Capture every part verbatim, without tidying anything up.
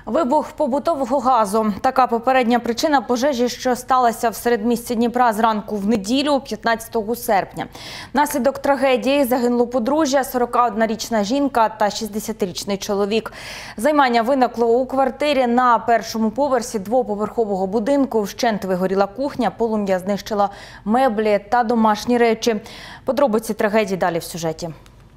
Вибух побутового газу. Така попередня причина пожежі, що сталася в середмісті Дніпра зранку в неділю, п'ятнадцятого серпня. Внаслідок трагедії загинуло подружжя, сорокаоднорічна жінка та шістдесятирічний чоловік. Займання виникло у квартирі на першому поверсі двоповерхового будинку. Вщент вигоріла кухня, полум'я знищило меблі та домашні речі. Подробиці трагедії далі в сюжеті.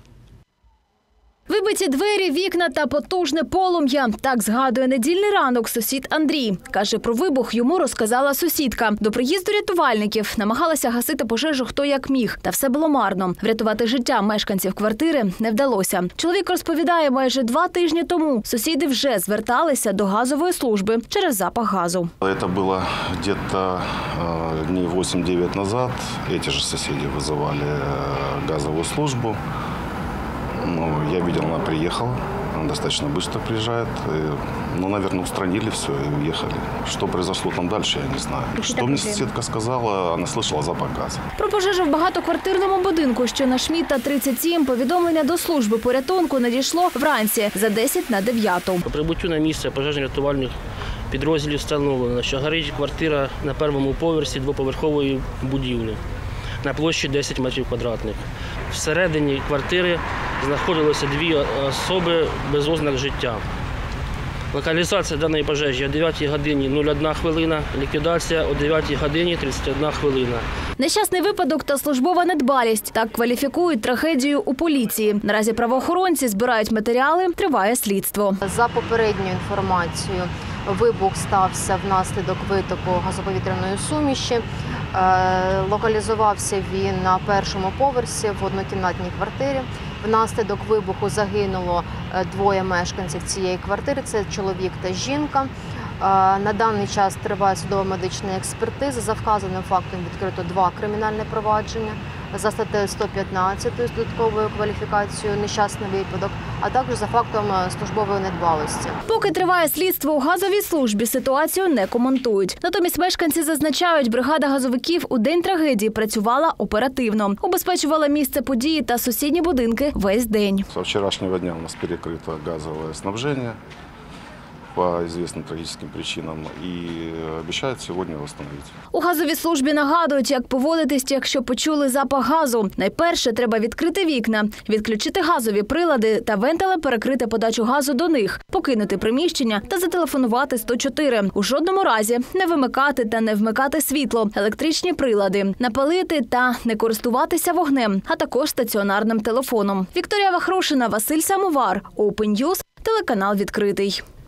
Вибиті двері, вікна та потужне полум'я. Так згадує недільний ранок сусід Андрій. Каже, про вибух йому розказала сусідка. До приїзду рятувальників намагалася гасити пожежу хто як міг. Та все було марно. Врятувати життя мешканців квартири не вдалося. Чоловік розповідає, майже два тижні тому сусіди вже зверталися до газової служби через запах газу. Це було десь днів вісім-дев'ять назад. Ці ж сусіди визивали газову службу. Ну, я видел, она приехала, она достаточно быстро приезжает. Ну, наверное, устранили все и уехали. Что произошло там дальше, я не знаю. Что мне соседка сказала, она слышала запах газа. Про пожежу в багатоквартирному будинку, що на Шмідта тридцять сім, повідомлення до служби порятунку надійшло вранці за десять на дев'яту. По прибуттю на місце пожежно-рятувальних підрозділів встановлено, що горить квартира на першому поверсі двоповерхової будівлі на площі десять метрів квадратних. Всередині квартири знаходилися дві особи без ознак життя. Локалізація даної пожежі о дев'ятій годині нуль одна хвилина, ліквідація о дев'ятій годині тридцять одна хвилина. Нещасний випадок та службова недбалість – так кваліфікують трагедію у поліції. Наразі правоохоронці збирають матеріали, триває слідство. За попередньою інформацією, вибух стався внаслідок витоку газоповітряної суміші. Локалізувався він на першому поверсі в однокімнатній квартирі. Внаслідок вибуху загинуло двоє мешканців цієї квартири – це чоловік та жінка. На даний час триває судово-медична експертиза. За вказаним фактом відкрито два кримінальні провадження за статтею сто п'ятнадцять з додатковою кваліфікацією «Нещасний випадок», а також за фактом службової недбалості. Поки триває слідство, у газовій службі ситуацію не коментують. Натомість мешканці зазначають, бригада газовиків у день трагедії працювала оперативно. Убезпечувала місце події та сусідні будинки весь день. З вчорашнього дня у нас перекрито газове снабження по известным трагическим причинам и обещают сегодня восстановить. У газовій службі нагадують, як поводитись, якщо почули запах газу. Найперше треба відкрити вікна, відключити газові прилади та вентилем перекрити подачу газу до них, покинути приміщення та зателефонувати сто чотири. У жодному разі не вимикати та не вмикати світло, електричні прилади, напалити та не користуватися вогнем, а також стаціонарним телефоном. Вікторія Вахрушина, Василь Самовар, Open News, телеканал «Відкритий».